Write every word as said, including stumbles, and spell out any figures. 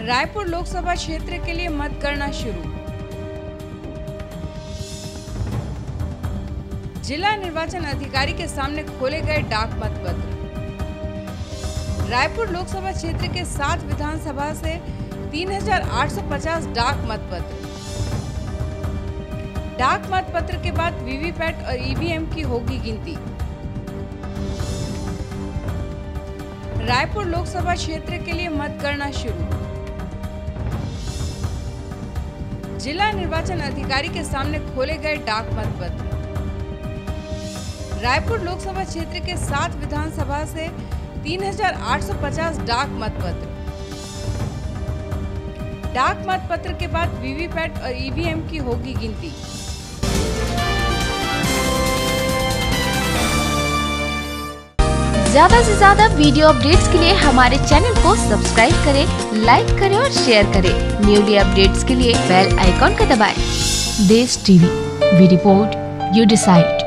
रायपुर लोकसभा क्षेत्र के लिए मतगणना शुरू। जिला निर्वाचन अधिकारी के सामने खोले गए डाक मतपत्र। रायपुर लोकसभा क्षेत्र के सात विधानसभा से तीन हजार आठ सौ पचास डाक मतपत्र। डाक मतपत्र के बाद वीवीपैट और ईवीएम की होगी गिनती। रायपुर लोकसभा क्षेत्र के लिए मतगणना शुरू। जिला निर्वाचन अधिकारी के सामने खोले गए डाक मतपत्र। रायपुर लोकसभा क्षेत्र के सात विधानसभा से तीन हजार आठ सौ पचास डाक मतपत्र। डाक मतपत्र के बाद वीवीपैट और ईवीएम की होगी गिनती। ज्यादा से ज्यादा वीडियो अपडेट्स के लिए हमारे चैनल को सब्सक्राइब करें, लाइक करें और शेयर करें। न्यूली अपडेट्स के लिए बेल आइकॉन का दबाएं। Desh TV, we report, you decide.